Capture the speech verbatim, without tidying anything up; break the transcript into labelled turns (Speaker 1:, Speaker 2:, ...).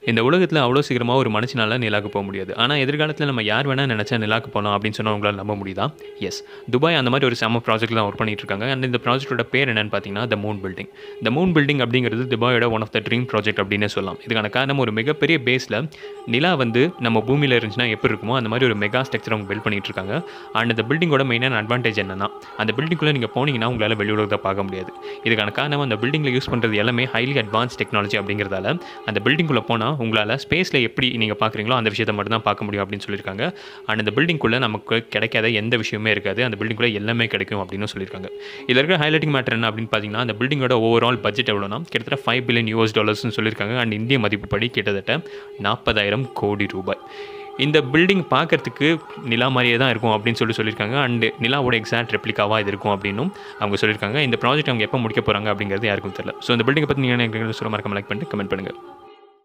Speaker 1: இந்த உலகத்தில் அவ்வளோ சீக்கிரமாக ஒரு மனுஷனால நிலாக்கு போக முடியாது. ஆனால் எதிர்காலத்தில் நம்ம யார் வேணால் நினச்சா நிலாக்கு போகலாம் அப்படின்னு சொன்னால் உங்களால் நம்ப முடியுதா? எஸ், துபாய் அந்த மாதிரி ஒரு செம ப்ராஜெக்ட் தான் ஒர்க் பண்ணிட்டு இருக்காங்க. அண்ட் இந்த ப்ராஜெக்ட்டோட பேர் என்னன்னு பார்த்தீங்கன்னா the moon building. The moon building அப்படிங்கிறது துபாயோட one of the dream project அப்படின்னே சொல்லலாம். இதுக்கான காரணம் ஒரு மிகப்பெரிய பேஸில் நிலா வந்து நம்ம பூமியில் இருந்துச்சுன்னா எப்படி இருக்குமோ அந்த மாதிரி ஒரு மெகா ஸ்ட்ரக்சர் அவங்க பில்ட் பண்ணிட்டு இருக்காங்க. அண்ட் இந்த பில்டிங்கோட மெயினான அட்வான்டேஜ் என்னன்னா, அந்த பில்டிங்குள்ளே நீங்கள் போனீங்கன்னா உங்களால் வெளி உலகத்தை பார்க்க முடியாது. இதுக்கான காரணம் அந்த பில்டிங்கில் யூஸ் பண்ணுறது எல்லாமே ஹைலி அட்வான்ஸ் டெக்னாலஜி அப்படிங்கிறதால அந்த பில்டிங்குள்ளே போனால் உங்களால் ஸ்பேஸில் எப்படி நீங்கள் பார்க்குறீங்களோ அந்த விஷயத்தை மட்டும் தான் பார்க்க முடியும் அப்படின்னு சொல்லியிருக்காங்க. அண்ட் இந்த பில்டிங்குள்ளே நமக்கு கிடைக்காத எந்த விஷயமே இருக்காது, அந்த பில்டிங்குள்ளே எல்லாமே கிடைக்கும் அப்படின்னு சொல்லியிருக்காங்க. இதில் இருக்கிற ஹைலைட்டிங் மேட்டர் என்ன அப்படின்னு பார்த்தீங்கன்னா, அந்த பில்டிங்கோட ஓவரால் பட்ஜெட் எவ்வளோனா கிட்டத்தட்ட ஃபைவ் பில்லியன் யூஎஸ் டாலர்ஸ்னு சொல்லியிருக்காங்க. அண்ட் இந்திய மதிப்புப்படி கிட்டத்தட்ட நாற்பதாயிரம் கோடி ரூபாய். இந்த பில்டிங் பார்க்கறதுக்கு நிலா மாதிரியே தான் இருக்கும் அப்படின்னு சொல்லி சொல்லியிருக்காங்க. அண்டு நிலாவோட எக்ஸாக்ட் ரெப்ளிகாவாக இது இருக்கும் அப்படின்னும் அவங்க சொல்லியிருக்காங்க. இந்த ப்ராஜெக்ட் அவங்க எப்போ முடிக்க போகிறாங்க அப்படிங்கிறது யாருக்கும் தெரியல. ஸோ இந்த பில்டிங்கை பற்றி நீங்கள் எனக்கு சொல்ல மறக்காம லைக் பண்ணிட்டு கமெண்ட் பண்ணுங்கள்.